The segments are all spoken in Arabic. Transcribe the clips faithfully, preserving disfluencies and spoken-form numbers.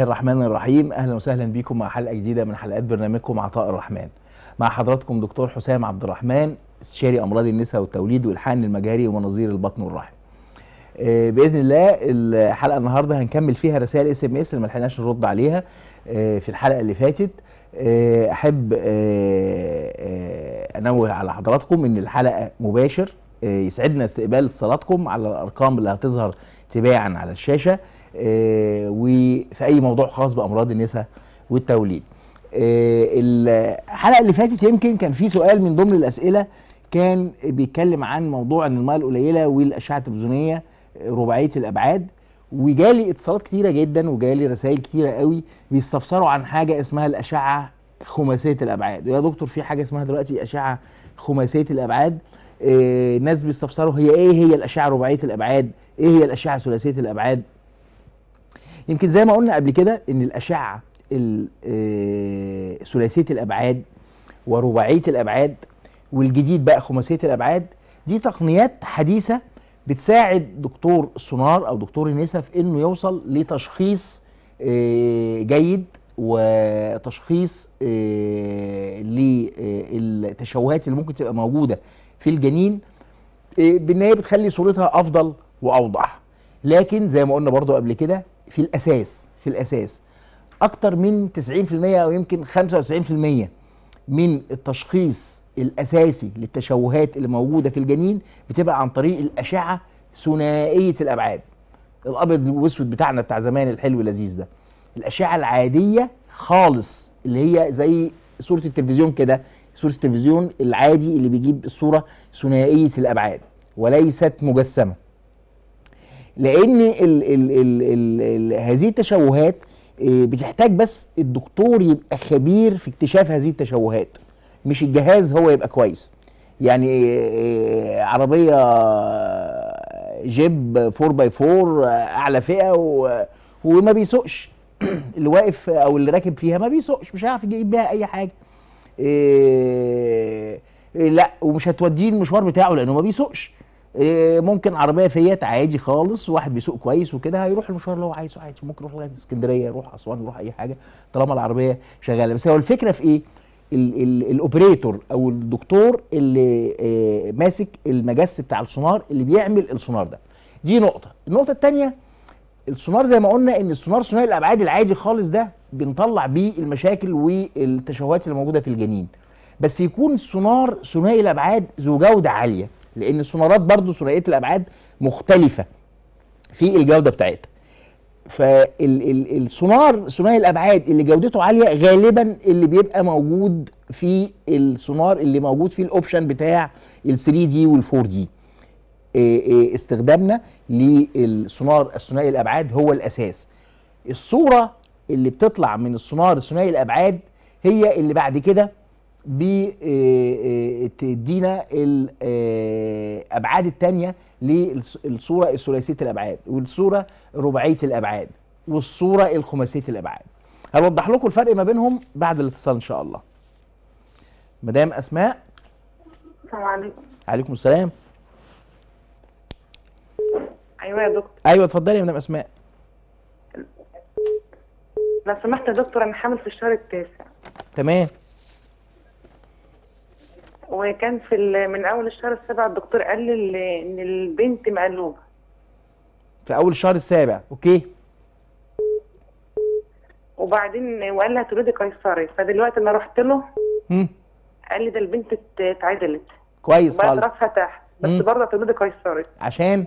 الرحمن الرحيم. اهلا وسهلا بكم مع حلقه جديده من حلقات برنامجكم عطاء الرحمن. مع حضراتكم دكتور حسام عبد الرحمن، استشاري امراض النساء والتوليد والحقن المجهري ومناظير البطن والرحم. آه باذن الله الحلقه النهارده هنكمل فيها رسائل اس ام اس اللي ما لحقناش نرد عليها آه في الحلقه اللي فاتت. آه احب آه آه انوه على حضراتكم ان الحلقه مباشر. آه يسعدنا استقبال اتصالاتكم على الارقام اللي هتظهر تباعا على الشاشه، آه وفي اي موضوع خاص بامراض النساء والتوليد. آه الحلقه اللي فاتت يمكن كان في سؤال من ضمن الاسئله كان بيتكلم عن موضوع ان الميه القليله والاشعه التلفزيونيه رباعيه الابعاد، وجالي اتصالات كتيره جدا وجالي رسائل كتيره قوي بيستفسروا عن حاجه اسمها الاشعه خماسيه الابعاد. يا دكتور في حاجه اسمها دلوقتي اشعه خماسيه الابعاد. آه ناس بيستفسروا هي ايه هي الاشعه رباعيه الابعاد، ايه هي الاشعه ثلاثيه الابعاد. يمكن زي ما قلنا قبل كده ان الاشعه ثلاثيه الابعاد ورباعيه الابعاد والجديد بقى خماسيه الابعاد دي تقنيات حديثه بتساعد دكتور السونار او دكتور النساء في انه يوصل لتشخيص جيد وتشخيص للتشوهات اللي ممكن تبقى موجوده في الجنين، بان هي بتخلي صورتها افضل واوضح. لكن زي ما قلنا برضو قبل كده في الاساس في الاساس اكتر من تسعين في المية او يمكن خمسة وتسعين في المية من التشخيص الاساسي للتشوهات اللي موجوده في الجنين بتبقى عن طريق الاشعه ثنائيه الابعاد. الابيض والاسود بتاعنا بتاع زمان الحلو اللذيذ ده، الاشعه العاديه خالص اللي هي زي صوره التلفزيون كده، صوره التلفزيون العادي اللي بيجيب الصوره ثنائيه الابعاد وليست مجسمه. لان ال ال ال ال ال هذه التشوهات بتحتاج بس الدكتور يبقى خبير في اكتشاف هذه التشوهات، مش الجهاز هو يبقى كويس. يعني عربيه جيب أربعة باي أربعة اعلى فئه وما بيسوقش اللي واقف او اللي راكب فيها ما بيسوقش، مش هيعرف يجيب بيها اي حاجه. لا ومش هتوديه المشوار بتاعه لانه ما بيسوقش. ممكن عربيه فيات عادي خالص واحد بيسوق كويس وكده هيروح المشوار اللي هو عايزه عادي، ممكن يروح لغايه اسكندريه، يروح اسوان، يروح اي حاجه طالما العربيه شغاله. بس هو الفكره في ايه؟ الاوبريتور او الدكتور اللي آه ماسك المجس بتاع السونار اللي بيعمل السونار ده. دي نقطه. النقطه الثانيه السونار زي ما قلنا ان السونار ثنائي الابعاد العادي خالص ده بنطلع بيه المشاكل والتشوهات اللي موجوده في الجنين، بس يكون السونار ثنائي الابعاد ذو جوده عاليه، لان السونارات برضو ثنائيه الابعاد مختلفه في الجوده بتاعتها. فالسونار ثنائي الابعاد اللي جودته عاليه غالبا اللي بيبقى موجود في السونار اللي موجود فيه الاوبشن بتاع ال ثري دي وال فور دي. استخدامنا للسونار الثنائي الابعاد هو الاساس. الصوره اللي بتطلع من السونار الثنائي الابعاد هي اللي بعد كده بتدينا الابعاد الثانيه للصوره الثلاثيه الابعاد والصوره رباعيه الابعاد والصوره الخماسيه الابعاد. هوضح لكم الفرق ما بينهم بعد الاتصال ان شاء الله. مدام اسماء. السلام عليكم. عليكم السلام. ايوه يا دكتور. ايوه اتفضلي يا مدام اسماء. لو سمحت يا دكتور انا حامل في الشهر التاسع. تمام. وكان في من اول الشهر السابع الدكتور قال لي ان البنت مقلوبه. في اول الشهر السابع، اوكي. وبعدين وقال لي هتولدي قيصري، فدلوقتي انا رحت له امم قال لي ده البنت اتعدلت كويس خالص بقت راسها تحت بس برضه هتولدي قيصري. عشان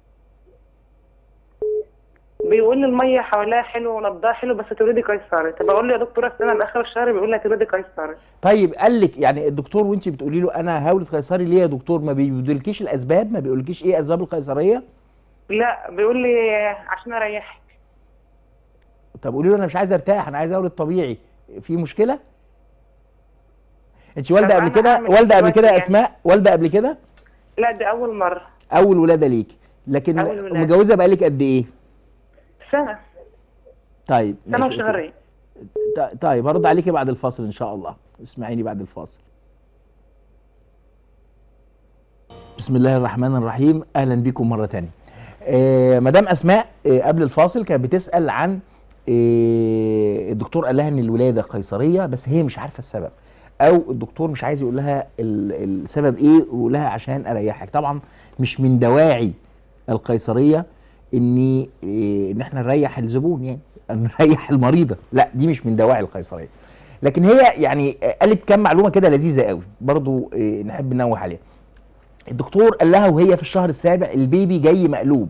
بيقول لي الميه حواليها حلو ونبضها حلو بس هتولدي قيصري. طب اقول له يا دكتور اصل انا لاخر الشهر بيقول لي هتولدي قيصري. طيب قال لك يعني الدكتور وانت بتقولي له انا هولد قيصري ليه يا دكتور ما بيقولكيش الاسباب؟ ما بيقولكيش ايه اسباب القيصريه؟ لا بيقول لي عشان اريحك. طب قولي له انا مش عايز ارتاح، انا عايز اولد طبيعي، في مشكله؟ انت والده قبل كده؟ والده قبل كده يا يعني. اسماء والده قبل كده؟ لا دي اول مره. اول ولاده ليكي، لكن متجوزه بقالك قد ايه؟ سنه. طيب سنه وشهرين. طيب هرد عليكي بعد الفاصل ان شاء الله، اسمعيني بعد الفاصل. بسم الله الرحمن الرحيم. اهلا بكم مره ثانيه. آه مدام اسماء آه قبل الفاصل كانت بتسال عن إيه الدكتور قال لها ان الولاده قيصريه بس هي مش عارفه السبب، او الدكتور مش عايز يقول لها السبب ايه ويقول لها عشان اريحك. طبعا مش من دواعي القيصريه ان إيه ان احنا نريح الزبون، يعني ان نريح المريضه، لا دي مش من دواعي القيصريه. لكن هي يعني قالت كام معلومه كده لذيذه قوي برضو إيه نحب ننوه عليها. الدكتور قال لها وهي في الشهر السابع البيبي جاي مقلوب.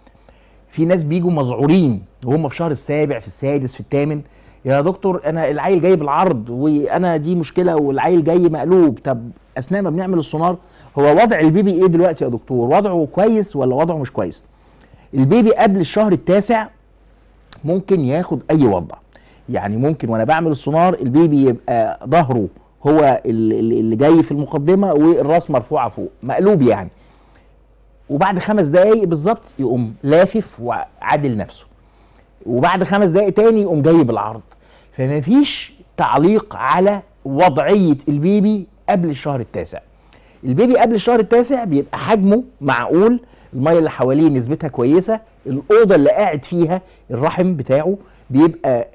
في ناس بيجوا مذعورين وهم في الشهر السابع في السادس في الثامن، يا دكتور انا العيل جاي بالعرض وانا دي مشكله والعيل جاي مقلوب. طب اثناء ما بنعمل السونار هو وضع البيبي ايه دلوقتي يا دكتور؟ وضعه كويس ولا وضعه مش كويس؟ البيبي قبل الشهر التاسع ممكن ياخد اي وضع، يعني ممكن وانا بعمل السونار البيبي يبقى ظهره هو اللي جاي في المقدمه والراس مرفوعه فوق مقلوب يعني، وبعد خمس دقايق بالظبط يقوم لافف وعادل نفسه، وبعد خمس دقايق تاني يقوم جاي بالعرض. فمفيش تعليق على وضعيه البيبي قبل الشهر التاسع. البيبي قبل الشهر التاسع بيبقى حجمه معقول، الميه اللي حواليه نسبتها كويسه، الاوضه اللي قاعد فيها الرحم بتاعه بيبقى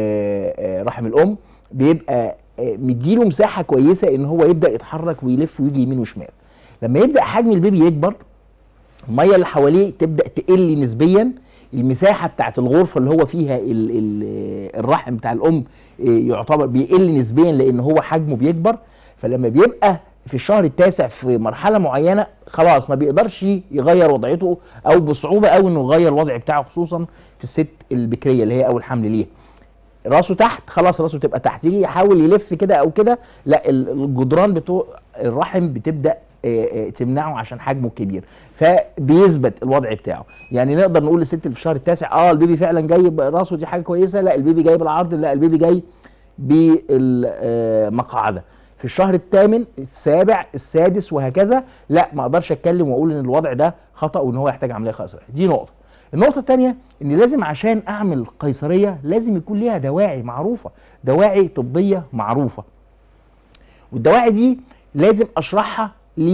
رحم الام بيبقى مديله مساحه كويسه ان هو يبدا يتحرك ويلف ويجي يمين وشمال. لما يبدا حجم البيبي يكبر الميه اللي حواليه تبدا تقل نسبيا، المساحه بتاعت الغرفه اللي هو فيها ال ال الرحم بتاع الام يعتبر بيقل نسبيا لان هو حجمه بيكبر. فلما بيبقى في الشهر التاسع في مرحله معينه خلاص ما بيقدرش يغير وضعيته او بصعوبه قوي انه يغير الوضع بتاعه، خصوصا في الست البكريه اللي هي اول حمل ليها. راسه تحت خلاص راسه تبقى تحت، يجي يحاول يلف كده او كده لا الجدران بتوع الرحم بتبدا تمنعه عشان حجمه كبير، فبيثبت الوضع بتاعه. يعني نقدر نقول للست اللي في الشهر التاسع اه البيبي فعلا جاي براسه دي حاجه كويسه، لا البيبي جاي بالعرض، لا البيبي جاي بالمقعده. في الشهر الثامن السابع السادس وهكذا لا ما اقدرش اتكلم واقول ان الوضع ده خطا وان هو يحتاج عمليه قيصريه. دي نقطه. النقطه الثانيه ان لازم عشان اعمل قيصريه لازم يكون ليها دواعي معروفه، دواعي طبيه معروفه، والدواعي دي لازم اشرحها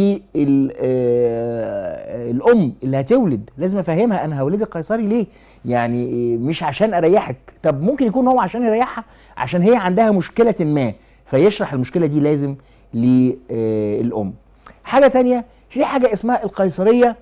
للام اللي هتولد، لازم افهمها انا هولدك قيصري ليه، يعني مش عشان اريحك. طب ممكن يكون هو عشان يريحها عشان هي عندها مشكله ما، فيشرح المشكله دي لازم للام. حاجه تانية في حاجه اسمها القيصريه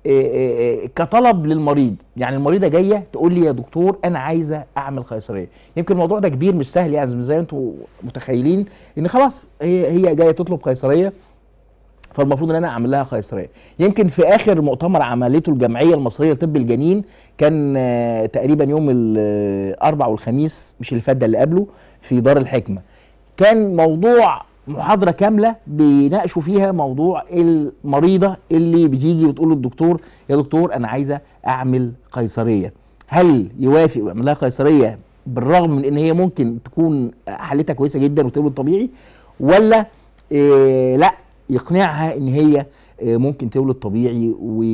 كطلب للمريض، يعني المريضه جايه تقول لي يا دكتور انا عايزه اعمل قيصريه. يمكن الموضوع ده كبير مش سهل يعني زي ما انتم متخيلين ان خلاص هي هي جايه تطلب قيصريه فالمفروض ان انا اعمل لها قيصريه. يمكن في اخر مؤتمر عملته الجمعيه المصريه لطب الجنين كان تقريبا يوم الاربعاء والخميس مش اللي فات ده اللي قبله في دار الحكمه، كان موضوع محاضره كامله بيناقشوا فيها موضوع المريضه اللي بتيجي بتقول للدكتور يا دكتور انا عايزه اعمل قيصريه، هل يوافق ويعمل لها قيصريه بالرغم من ان هي ممكن تكون حالتها كويسه جدا وتولد طبيعي، ولا إيه لا يقنعها ان هي ممكن تولد طبيعي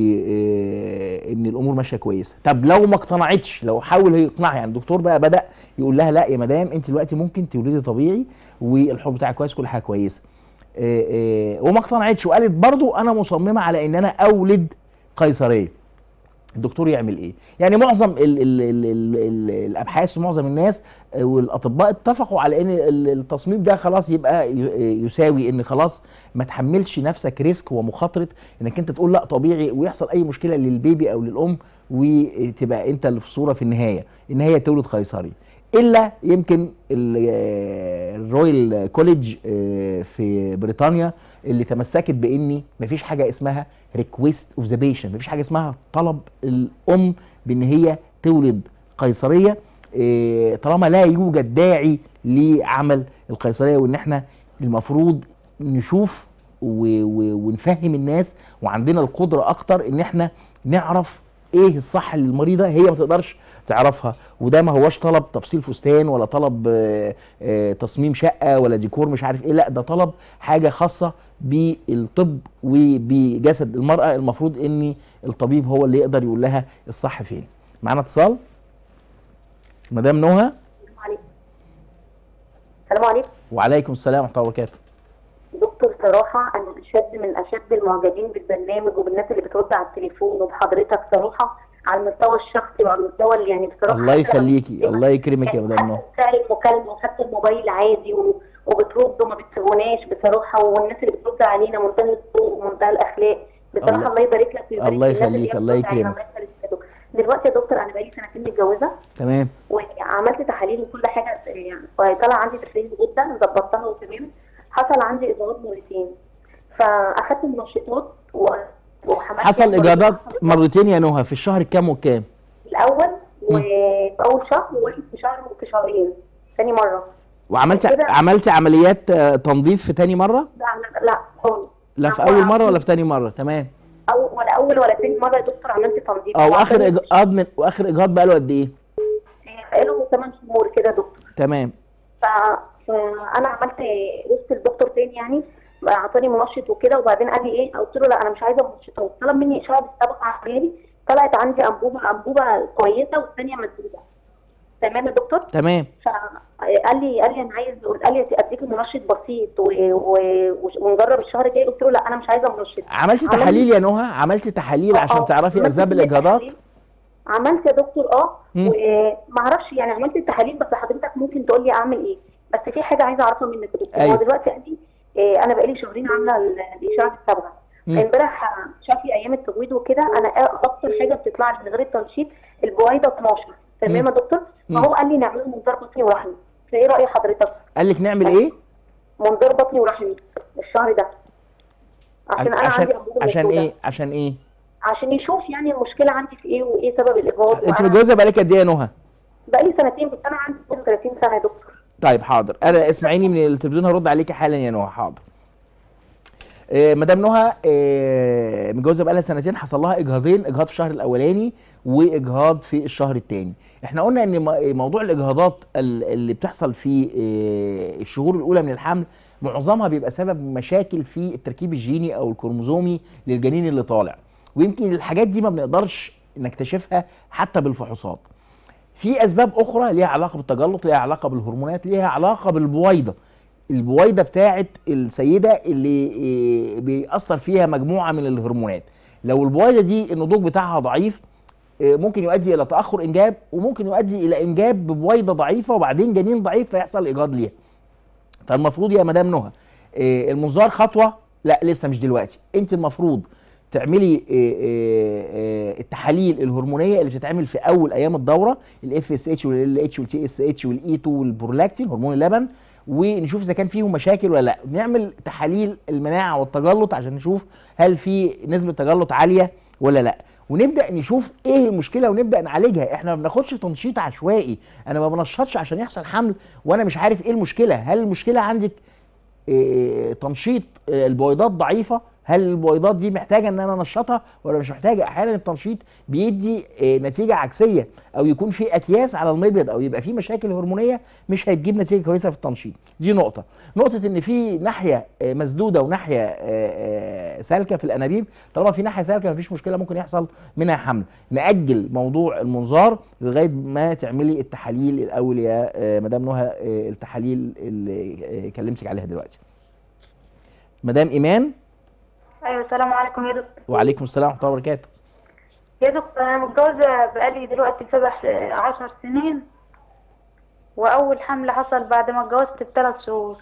وان الامور ماشيه كويسه. طب لو ما اقتنعتش، لو حاول يقنعها، يعني الدكتور بقى بدا يقول لها لا يا مدام انت دلوقتي ممكن تولدي طبيعي والحب بتاعك كويس كل حاجه كويسه، وما اقتنعتش وقالت برضو انا مصممه على ان انا اولد قيصريه، الدكتور يعمل ايه؟ يعني معظم ال ال ال ال ال الابحاث ومعظم الناس والاطباء اتفقوا على ان التصميم ده خلاص يبقى يساوي ان خلاص ما تحملش نفسك ريسك ومخاطره انك انت تقول لا طبيعي ويحصل اي مشكله للبيبي او للام وتبقى انت اللي في الصوره في النهايه ان هي تولد قيصري. الا يمكن الرويال كوليدج في بريطانيا اللي تمسكت بان مفيش حاجه اسمها ريكويست اوف ذا بيشنت، مفيش حاجه اسمها طلب الام بان هي تولد قيصريه طالما لا يوجد داعي لعمل القيصريه، وان احنا المفروض نشوف ونفهم الناس وعندنا القدره اكتر ان احنا نعرف ايه الصح للمريضه هي ما تقدرش تعرفها. وده ما هوش طلب تفصيل فستان ولا طلب تصميم شقه ولا ديكور مش عارف ايه، لا ده طلب حاجه خاصه بالطب وبجسد المراه، المفروض ان الطبيب هو اللي يقدر يقول لها الصح فين. معانا اتصال مدام نهى. السلام عليكم. وعليكم السلام ورحمه الله وبركاته. دكتور صراحه انا اشد من اشد المعجبين بالبرنامج وبالناس اللي بترد على التليفون وبحضرتك صراحه، على المستوى الشخصي وعلى المستوى اللي يعني بصراحه. الله يخليكي، الله يكرمك يا مدام نهى. بتسال المكالمه وحتى الموبايل عادي و... وبترد وما بتسيبوناش بصراحه، والناس اللي بترد علينا منتهى الذوق ومنتهى الاخلاق بصراحه. الله- الله يبارك لك ويبارك الله في الناس اللي يخليك، هي الله بترد علينا. يكرمك. الله يخليك يا دكتور. دلوقتي يا دكتور انا بقالي سنتين متجوزه تمام. وعملت تحاليل وكل حاجه يعني، طلع عندي تحليل جدا ظبطتها وتمام. حصل عندي اجهاض مرتين، فاخدت منشطات و... وحملت حصل يعني اجهاضات مرتين يا نهى في الشهر الكام والكام؟ الاول وفي اول شهر وواحد في شهر وفي شهرين ثاني مره. وعملت كده- عملتي عمليات آه، تنظيف في تاني مره؟ لا لا لا خالص. لا في هو اول مره عمل- ولا في تاني مره؟ تمام. أو ولا اول ولا ثاني مره يا دكتور عملت تنظيف. اه هو واخر عشان- اجهاض من واخر اجهاض بقى له قد ايه؟ بقاله ثمانية شهور كده يا دكتور. تمام. ف... فانا عملت رحت للدكتور تاني يعني، اعطاني منشط وكده، وبعدين قال لي ايه؟ قلت له لا انا مش عايزه منشطات. طلب مني اشعه بالسابق عملي، طلعت عندي انبوبه انبوبه كويسه والثانيه مسدوده. تمام يا دكتور؟ تمام. فقال لي قال لي انا عايز، قال لي اديك منشط بسيط و... و... ونجرب الشهر الجاي. قلت له لا انا مش عايزه منشط. عملتي عمل- تحاليل يا نهى؟ عملتي تحاليل عشان آه، تعرفي عملت اسباب كل الاجهاضات؟ التحاليل. عملت يا دكتور اه، مم. ومعرفش يعني عملت التحاليل، بس حضرتك ممكن تقول لي اعمل ايه؟ بس في حاجه عايزه اعرفها منك يا دكتور. أيوة. هو دلوقتي قال لي إيه، انا بقالي شهرين عامله ال- الاشعه السابعه. مم. امبارح شاف لي ايام التجويد وكده، انا اكتر حاجه بتطلع لي من غير التنشيط البويضه اتناشر. تمام مم. يا دكتور؟ مم. فهو قال لي نعمله منظار بطني ورحمي. فايه راي حضرتك؟ قال لك نعمل ايه؟ منظار بطني ورحمي الشهر ده، عشان انا عشان عندي انبوبه عشان مسدودة. ايه؟ عشان ايه؟ عشان يشوف يعني المشكله عندي في ايه وايه سبب الاجهاض. انت وأنا- متجوزه بقالك قد ايه يا نهى؟ بقالي سنتين، بس انا عندي اثنين وثلاثين سنه يا دكتور. طيب حاضر، انا اسمعيني من التلفزيون هرد عليكي حالا يا نهى. حاضر. آه مدام نهى آه متجوزه بقالها سنتين، حصل لها اجهاضين، اجهاض في الشهر الاولاني واجهاض في الشهر الثاني. احنا قلنا ان م- موضوع الاجهاضات ال- اللي بتحصل في آه الشهور الاولى من الحمل معظمها بيبقى سبب مشاكل في التركيب الجيني او الكروموزومي للجنين اللي طالع، ويمكن الحاجات دي ما بنقدرش نكتشفها حتى بالفحوصات. في اسباب اخرى ليها علاقه بالتجلط، ليها علاقه بالهرمونات، ليها علاقه بالبويضه. البويضه بتاعت السيده اللي إيه، بيأثر فيها مجموعه من الهرمونات. لو البويضه دي النضوج بتاعها ضعيف إيه، ممكن يؤدي الى تاخر انجاب، وممكن يؤدي الى انجاب ببويضه ضعيفه وبعدين جنين ضعيف فيحصل ايجاد ليها. فالمفروض يا مدام نهى إيه، المنظار خطوه، لا لسه مش دلوقتي. انت المفروض تعملي إيه، إيه، إيه، التحاليل الهرمونيه اللي بتتعمل في اول ايام الدوره، الاف اس اتش والال اتش والتي اس اتش والاي اتنين والبرولاكتين هرمون اللبن، ونشوف اذا كان فيهم مشاكل ولا لا. نعمل تحاليل المناعه والتجلط عشان نشوف هل في نسبه تجلط عاليه ولا لا، ونبدا نشوف ايه المشكله ونبدا نعالجها. احنا ما بناخدش تنشيط عشوائي، انا ما بنشطش عشان يحصل حمل وانا مش عارف ايه المشكله. هل المشكله عندك إيه، تنشيط إيه، البويضات ضعيفه؟ هل البويضات دي محتاجه ان انا انشطها ولا مش محتاجه؟ احيانا التنشيط بيدي إيه، نتيجه عكسيه، او يكون في اكياس على المبيض، او يبقى في مشاكل هرمونيه مش هتجيب نتيجه كويسه في التنشيط. دي نقطه. نقطه ان في ناحيه إيه، مسدوده وناحيه إيه، إيه، سالكه في الانابيب. طالما في ناحيه سالكه مفيش مشكله، ممكن يحصل منها حمل. ناجل موضوع المنظار لغايه ما تعملي التحاليل الاول يا إيه، مدام نهى، إيه، التحاليل اللي إيه، كلمتك عليها دلوقتي. مدام ايمان. ايوه السلام عليكم يا دكتور. وعليكم السلام ورحمه الله وبركاته. يا دكتور انا متجوزه بقالي دلوقتي سبع عشر سنين، واول حمل حصل بعد ما اتجوزت بثلاث شهور.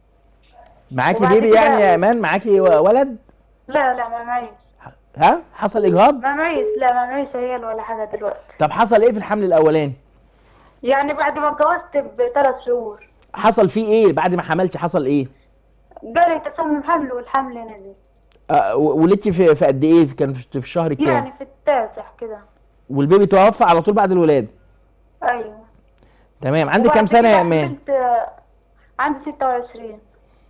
معاكي وبعد بيبي كده- يعني يا ايمان؟ معاكي ولد؟ لا لا ما معيش. ها حصل اجهاض؟ ما معيش، لا ما معيش عيال ولا حاجه دلوقتي. طب حصل ايه في الحمل الاولاني؟ يعني بعد ما اتجوزت بثلاث شهور حصل فيه ايه بعد ما حملتي؟ حصل ايه؟ جالي تسمم حمل والحمل نزل. آه ولدتي في في قد ايه؟ كان في في الشهر الكام؟ يعني في التاسع كده. والبيبي توفى على طول بعد الولاده؟ ايوه. تمام. عندك وبعد كام سنه كده يا ايمان؟ حملت- عندي ستة وعشرين.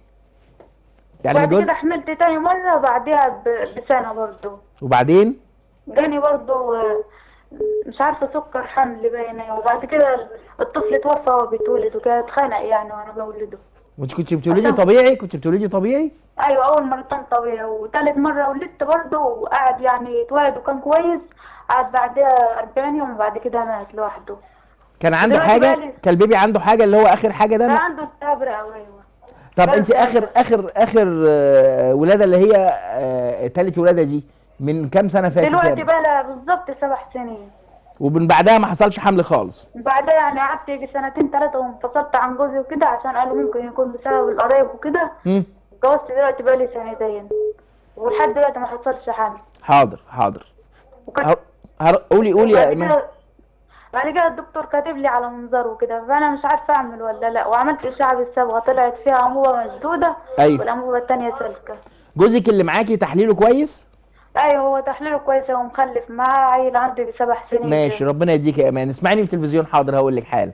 يعني وبعد متجوز؟ كده حملت تاني مره بعدها ب- بسنه برضه. وبعدين؟ جاني برضه آه، مش عارفه سكر حمل باينه، وبعد كده الطفل توفى وهو بيتولد وكده، اتخنق يعني وانا بولده. وانت كنت بتولدي عشان- طبيعي؟ كنت بتولدي طبيعي؟ ايوه اول مرتين طبيعي، وتالت مره ولدت برضه وقعد يعني اتولد وكان كويس، قعد بعدها أربعين يوم وبعد كده مات لوحده. كان عنده دلوقتي حاجه؟ بقالي- كان البيبي عنده حاجه اللي هو اخر حاجه ده؟ كان عنده التهاب رئوي. ايوه. طب بس انت يعني- اخر اخر اخر آه، ولاده اللي هي آه، تالت ولاده دي من كام سنه فاتت دلوقتي يعني؟ بقى لها بالظبط سبع سنين. ومن بعدها ما حصلش حمل خالص؟ بعدها يعني قعدت يجي سنتين ثلاثة وانفصلت عن جوزي وكده، عشان قالوا ممكن يكون بسبب القرايب وكده. امم اتجوزت دلوقتي بقى لي سنتين ولحد دلوقتي ما حصلش حمل. حاضر حاضر. وكنت هر... هر... قولي قولي يا بعد ايمان. كده بعد كده الدكتور كاتب لي على منظار وكده، فانا مش عارفه اعمل ولا لا. وعملت اشعه بالصبغه طلعت فيها انبوبه مسدوده. أيوة. والانبوبه الثانيه سالكه. جوزك اللي معاكي تحليله كويس؟ ايوه هو تحليله كويس ومخلف معاه عيل عنده سبع سنين. ماشي، ربنا يديك يا ايمان. اسمعيني في التلفزيون حاضر، هقول لك حالا.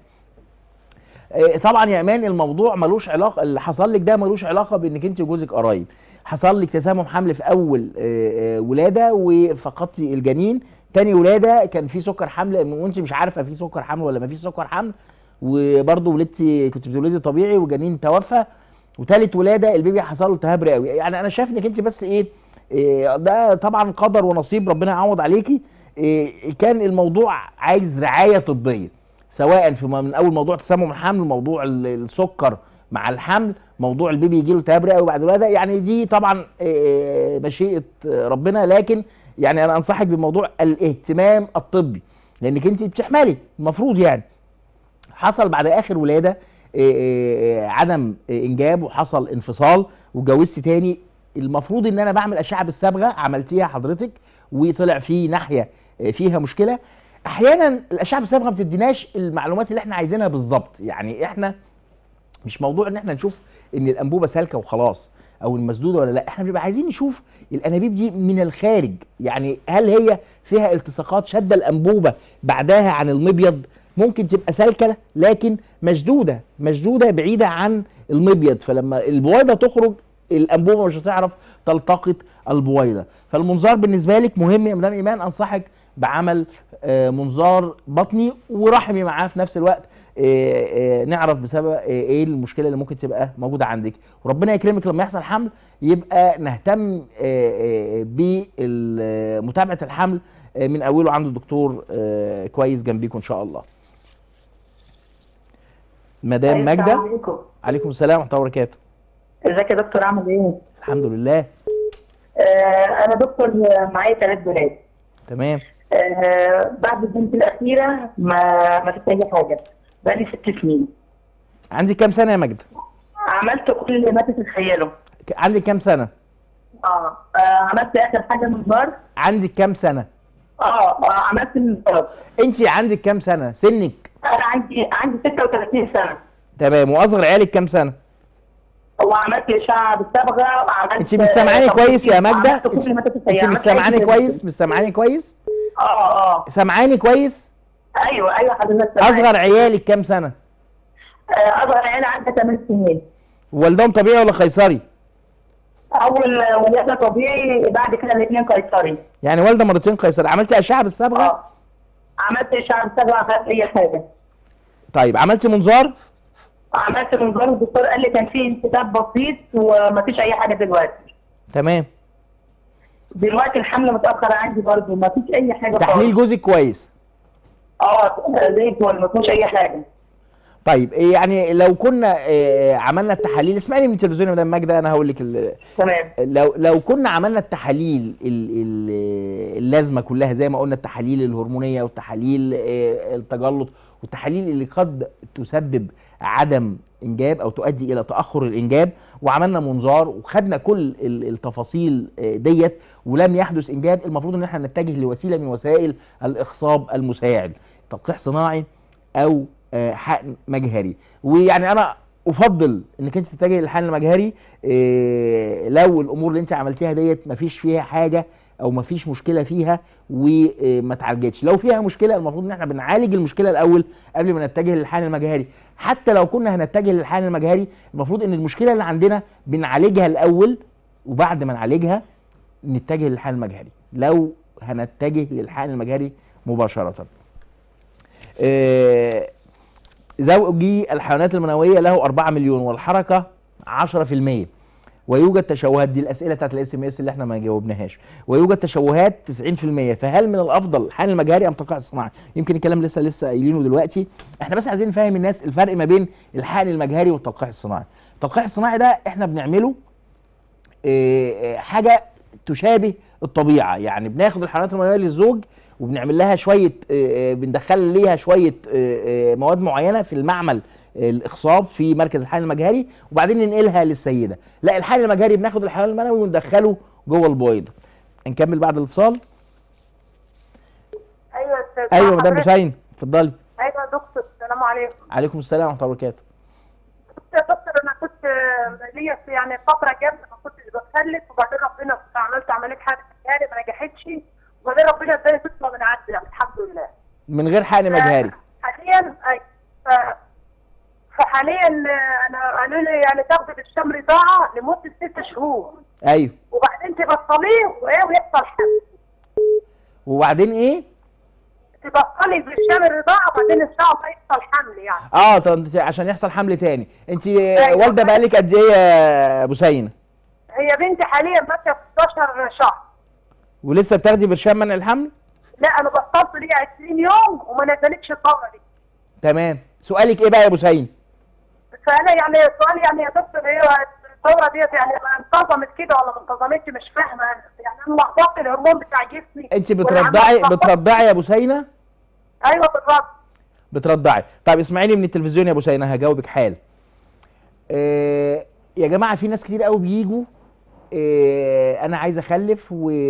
آه، طبعا يا ايمان الموضوع ملوش علاقه، اللي حصل لك ده ملوش علاقه بانك انت وجوزك قرايب. حصل لك تسمم حمل في اول آه، آه، ولاده وفقدتي الجنين. تاني ولاده كان في سكر حمل وانت مش عارفه في سكر حمل ولا ما فيش سكر حمل، وبرده ولدتي كنت بتولدي طبيعي والجنين توفى. وتالت ولاده البيبي حصل له التهاب رئوي. يعني انا شايف انك انت بس ايه, إيه ده طبعا قدر ونصيب، ربنا يعوض عليكي. إيه كان الموضوع عايز رعايه طبيه، سواء في من اول موضوع تسمم الحمل، موضوع السكر مع الحمل، موضوع البيبي يجي له التهاب رئوي بعد الولاده. يعني دي طبعا إيه مشيئه ربنا، لكن يعني انا انصحك بموضوع الاهتمام الطبي، لانك انت بتحملي المفروض يعني. حصل بعد اخر ولاده إيه إيه عدم انجاب وحصل انفصال واتجوزت تاني. المفروض ان انا بعمل اشعه بالصبغه، عملتيها حضرتك وطلع في ناحيه فيها مشكله. احيانا الاشعه بالصبغه ما بتديناش المعلومات اللي احنا عايزينها بالظبط. يعني احنا مش موضوع ان احنا نشوف ان الانبوبه سالكه وخلاص او المسدوده ولا لا، احنا بنبقى عايزين نشوف الانابيب دي من الخارج. يعني هل هي فيها التصاقات شاده الانبوبه بعدها عن المبيض؟ ممكن تبقى سالكه لكن مشدوده مشدوده بعيده عن المبيض، فلما البويضه تخرج الانبوبه مش هتعرف تلتقط البويضه. فالمنظار بالنسبه لك مهم يا مدام ايمان. انصحك بعمل آه منظار بطني ورحمي معاه في نفس الوقت، آه آه نعرف بسبب آه ايه المشكله اللي ممكن تبقى موجوده عندك. وربنا يكرمك لما يحصل حمل يبقى نهتم بمتابعه الحمل من اوله عند الدكتور كويس جنبيكم ان شاء الله. مدام أيوة ماجده. عليكم. عليكم السلام ورحمه الله وبركاته. ازيك يا دكتور، عامل ايه؟ الحمد لله. آه انا دكتور معايا ثلاث بنات. تمام. آه بعد البنت الاخيره ما ما فيش اي حاجه، بقالي ست سنين. عندك كام سنه يا ماجده؟ عملت كل اللي ما تتخيله. عندك كام سنه؟ اه, آه عملت اخر حاجه منظار. عندك كام سنه؟ اه, آه عملت المنظار. انت عندك كام سنه؟ سنك؟ انا عندي عندي ستة وثلاثين سنه. تمام. واصغر عيالك كام سنه؟ وعملت اشعه بالصبغه وعملت. انت مش سامعاني كويس يا ماجده؟ انت مش سامعاني كويس؟ مش سامعاني كويس؟ اه اه سامعاني كويس؟ ايوه ايوه حضرتك. اصغر عيالك كام سنه؟ آه اصغر عيال عندها ثمان سنين. والدهم طبيعي ولا قيصري؟ اول ولاده طبيعي، بعد كده الاثنين قيصري. يعني والده مرتين قيصري. عملتي اشعه بالصبغه؟ اه عملت اشعه بالصبغه، ما اي حاجه. طيب عملتي منظار؟ عملت منظار، الدكتور قال لي كان في انسداد بسيط ومفيش اي حاجه دلوقتي. تمام. دلوقتي الحمل متاخر عندي برضه، مفيش اي حاجه. تحليل جوزك كويس؟ اه زي الفل، مفيش اي حاجه. طيب يعني لو كنا عملنا التحاليل، اسمعيني من التلفزيون يا مدام ماجده انا هقول لك. تمام. لو لو كنا عملنا التحاليل اللازمه كلها زي ما قلنا، التحاليل الهرمونيه والتحاليل التجلط والتحاليل اللي قد تسبب عدم انجاب او تؤدي الى تاخر الانجاب، وعملنا منظار وخدنا كل التفاصيل ديت ولم يحدث انجاب، المفروض ان احنا نتجه لوسيله من وسائل الاخصاب المساعد، تلقيح صناعي او حقن مجهري. ويعني انا افضل انك انت تتجهي للحقن المجهري إيه لو الامور اللي انت عملتيها ديت مفيش فيها حاجه او مفيش مشكله فيها وما اتعالجتش. لو فيها مشكله المفروض ان احنا بنعالج المشكله الاول قبل ما نتجه للحقن المجهري. حتى لو كنا هنتجه للحقن المجهري المفروض ان المشكله اللي عندنا بنعالجها الاول، وبعد ما نعالجها نتجه للحقن المجهري لو هنتجه للحقن المجهري مباشره. إيه زوجي الحيوانات المنويه له أربعة مليون والحركه عشرة في المية، ويوجد تشوهات. دي الاسئله بتاعت الاس ام اس اللي احنا ما جاوبناهاش. ويوجد تشوهات تسعين في المية، فهل من الافضل الحقن المجهري ام التلقيح الصناعي؟ يمكن الكلام لسه لسه قايلينه دلوقتي. احنا بس عايزين نفهم الناس الفرق ما بين الحقن المجهري والتلقيح الصناعي. التلقيح الصناعي ده احنا بنعمله اه حاجه تشابه الطبيعه، يعني بناخد الحيوانات المنويه للزوج وبنعمل لها شويه آه، آه، بندخل ليها شويه آه، آه، مواد معينه في المعمل آه، الاخصاب في مركز الحقن المجهري، وبعدين ننقلها للسيده. لا، الحقن المجهري بناخد الحيوان المنوي وندخله جوه البويضه. نكمل بعد الاتصال. ايوه يا استاذ. ايوه مدام بوسين اتفضلي. ايوه يا دكتور، السلام عليكم. عليكم السلام ورحمه الله وبركاته. يا دكتور انا كنت ليا في يعني فتره جامده ما كنتش بخلف، وبعدين ربنا عملت عمليه حقن مجهري ما نجحتش، وبعدين ربنا اداني طفله من عندي يعني الحمد لله. من غير حقن مجهري. حاليا اي ف... فحاليا انا قالوا لي يعني تاخدي بالشام رضاعه لمده ست شهور. ايوه. وبعدين تبطليه وايه ويحصل حمل. وبعدين ايه؟ تبطلي بالشام الرضاعه وبعدين ان شاء الله يحصل حمل يعني. اه طب انت عشان يحصل حمل تاني. انت أيوة. والده بقالك قد ايه يا بوسينه؟ هي بنتي حاليا ماشيه في ستاشر شهر. ولسه بتاخدي برشام منع الحمل؟ لا انا بطلت لي عشرين يوم وما نزلتش الدوره دي. تمام. سؤالك ايه بقى يا بوسينه؟ فانا يعني سؤالي يعني يا دكتور هي الدوره ديت يعني انتظمت كده ولا ما انتظمتش مش فاهمه يعني انا لخبطت الهرمون بتاع جسمي. انت بترضعي بترضعي يا بوسينه؟ ايوه بالرضع. بترضعي. طيب اسمعيني من التلفزيون يا بوسينه هجاوبك حال. آه يا جماعه في ناس كتير قوي بيجوا آه انا عايز اخلف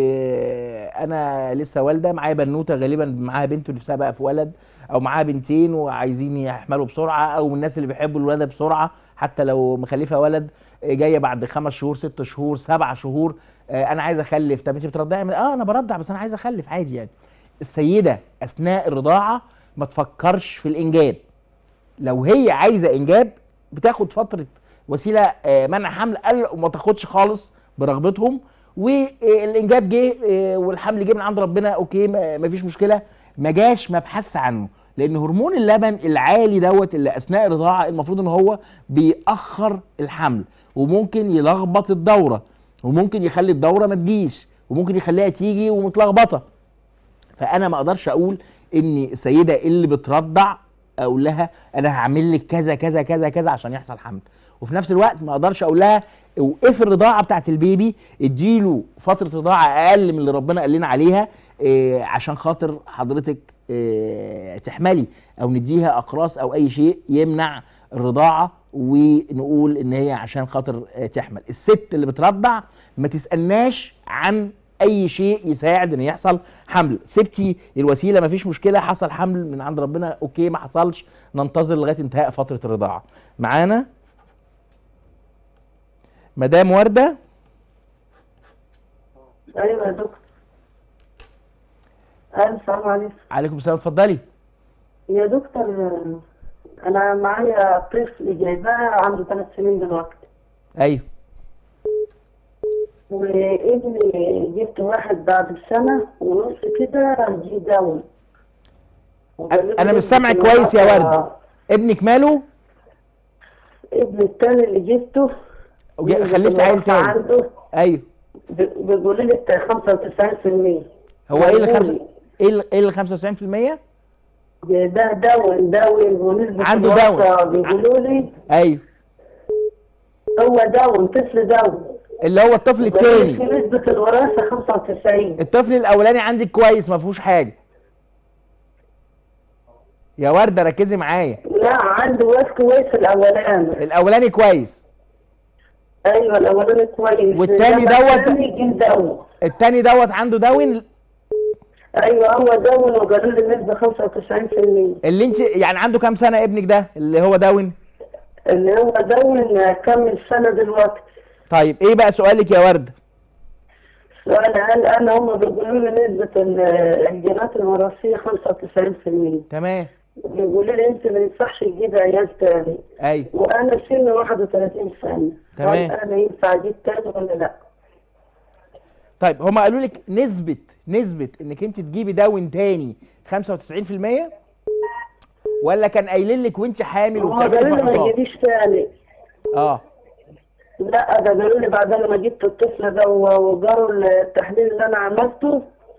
وانا لسه والده معايا بنوته غالبا معاها بنت ونفسها بقى في ولد، او معاها بنتين وعايزين يحملوا بسرعه، او من الناس اللي بيحبوا الولاده بسرعه حتى لو مخلفه ولد آه جايه بعد خمس شهور ست شهور سبع شهور آه انا عايز اخلف. طب انت بترضعي؟ اه انا برضع بس انا عايز اخلف عادي يعني. السيده اثناء الرضاعه ما تفكرش في الانجاب. لو هي عايزه انجاب بتاخد فتره وسيله منع حمل قل وما تاخدش خالص برغبتهم، والانجاب جه والحمل جه من عند ربنا اوكي ما فيش مشكله، ما جاش مبحث عنه، لان هرمون اللبن العالي دوت اللي اثناء الرضاعه المفروض ان هو بيأخر الحمل وممكن يلخبط الدوره وممكن يخلي الدوره ما تجيش وممكن يخليها تيجي ومتلخبطه. فانا ما اقدرش اقول ان السيده اللي بترضع اقول لها انا هعمل لك كذا كذا كذا كذا عشان يحصل حمل، وفي نفس الوقت ما اقدرش اقول لها اوقفي الرضاعه بتاعت البيبي، اديله فتره رضاعه اقل من اللي ربنا قال لنا عليها إيه عشان خاطر حضرتك إيه تحملي، او نديها اقراص او اي شيء يمنع الرضاعه ونقول ان هي عشان خاطر إيه تحمل. الست اللي بترضع ما تسالناش عن اي شيء يساعد ان يحصل حمل. سبتي الوسيله مفيش مشكله، حصل حمل من عند ربنا اوكي، ما حصلش ننتظر لغايه انتهاء فتره الرضاعه. معانا مدام ورده. ايوه يا دكتور. السلام عليكم. عليكم السلام اتفضلي. يا دكتور انا معايا طفل جايباه عنده ثلاث سنين دلوقتي. ايوه. وابني جبت واحد بعد سنه ونص كده جه داون. انا مش سامعك كويس يا ورد. ابنك ماله؟ ابني الثاني اللي جبته خليت عيل تاني عنده ايوه بيقول لي خمسة وتسعين في المية. هو ايه اللي خمسة ايه اللي خمسة وتسعين في المية؟ ده داون داون ونسبة عنده داون بيقولوا لي ايوه هو داون طفل داون اللي هو الطفل الثاني نسبة الوراثة خمسة وتسعين. الطفل الاولاني عندك كويس ما فيهوش حاجة يا وردة ركزي معايا. لا عنده وراث كويس الاولاني. الاولاني كويس ايوه الاولاني كويس والتاني دوت داون. التاني دوت عنده داون. ايوه هو داون وقالوا لي النسبة خمسة وتسعين في المية. اللي انت يعني عنده كام سنة ابنك ده اللي هو داون؟ اللي هو داون كمل سنة دلوقتي. طيب ايه بقى سؤالك يا وردة؟ سؤال هل انا هم بيقولوا لي نسبة الجينات الوراثية خمسة وتسعين في المية. تمام. بيقولوا لي انت ما ينفعش تجيب عيال تاني. ايوه. وانا سني واحد وثلاثين سنة. تمام. هل انا ينفع اجيب تاني ولا لا؟ طيب هما قالوا لك نسبة نسبة انك انت تجيبي داون تاني خمسة وتسعين في المية ولا كان قايلين لك وانت حامل وبتعملي فحوصات؟ ما تجيبيش تاني. اه لا ده قالوا لي بعد ما جبت الطفل ده وجروا التحليل اللي انا عملته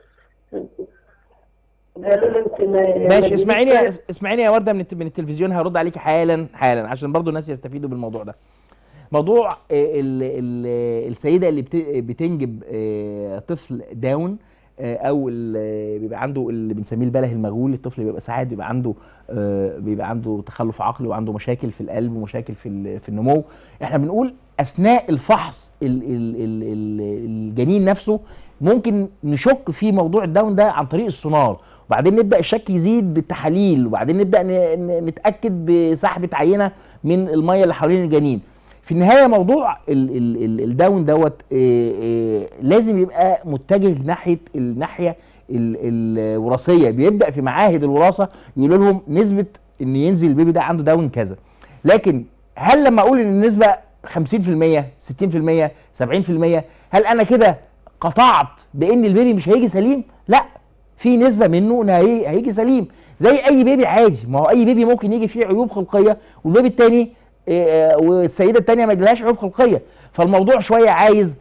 قالوا لي انت ماشي. اسمعيني اسمعيني يا ورده من من التلفزيون هرد عليكي حالا حالا عشان برضو الناس يستفيدوا بالموضوع ده. موضوع ال ال السيده اللي بتنجب طفل داون او بيبقى عنده اللي بنسميه البله المغول، الطفل بيبقى ساعات بيبقى عنده بيبقى عنده تخلف عقلي وعنده مشاكل في القلب ومشاكل في في النمو. احنا بنقول اثناء الفحص الجنين نفسه ممكن نشك في موضوع الداون ده عن طريق السونار، وبعدين نبدا الشك يزيد بالتحاليل، وبعدين نبدا نتاكد بسحبه عينه من الميه اللي حوالين الجنين. في النهايه موضوع ال ال ال الداون دوت لازم يبقى متجه ناحيه الناحيه الوراثيه، بيبدا في معاهد الوراثه يقولوا لهم نسبه ان ينزل البيبي ده عنده داون كذا. لكن هل لما اقول ان النسبه خمسين في المية ستين في المية سبعين في المية هل انا كده قطعت بان البيبي مش هيجي سليم؟ لا، في نسبه منه ان هيجي سليم زي اي بيبي عادي. ما هو اي بيبي ممكن يجي فيه عيوب خلقيه والبيبي الثاني والسيده الثانيه ما يجيلهاش عيوب خلقيه. فالموضوع شويه عايز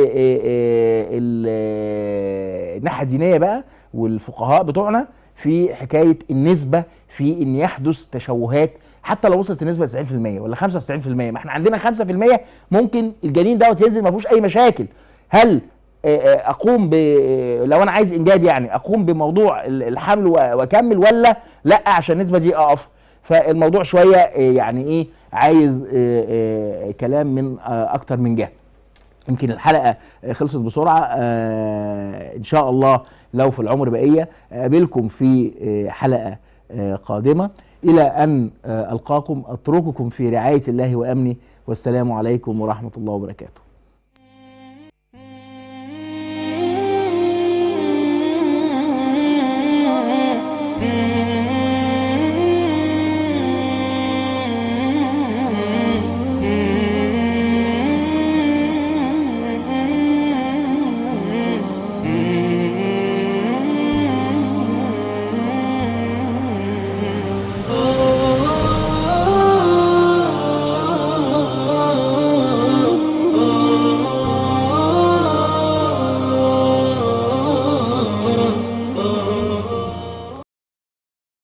الناحيه الدينيه بقى والفقهاء بتوعنا في حكايه النسبه في ان يحدث تشوهات، حتى لو وصلت النسبه تسعين في المية ولا خمسة وتسعين في المية. ما احنا عندنا خمسة في المية ممكن الجنين دوت ينزل ما فيهوش اي مشاكل. هل اقوم ب لو انا عايز انجاب يعني اقوم بموضوع الحمل واكمل ولا لا عشان النسبه دي اقف؟ فالموضوع شويه يعني ايه عايز كلام من اكتر من جهه. يمكن الحلقه خلصت بسرعه، ان شاء الله لو في العمر بقيه اقابلكم في حلقه قادمه. الى ان القاكم اترككم في رعايه الله وامنه، والسلام عليكم ورحمه الله وبركاته.